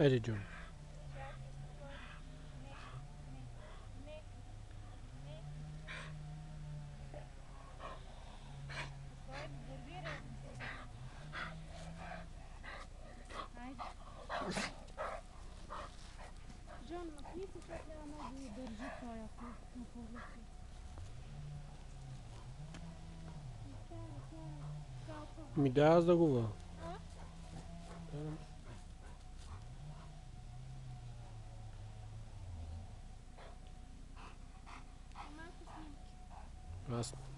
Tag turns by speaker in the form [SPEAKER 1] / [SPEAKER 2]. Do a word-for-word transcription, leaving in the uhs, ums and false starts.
[SPEAKER 1] Айде, Джон.
[SPEAKER 2] Жан, махни се, защото няма да държи тоя на погледите.
[SPEAKER 1] Ми да, аз да говоря. Аз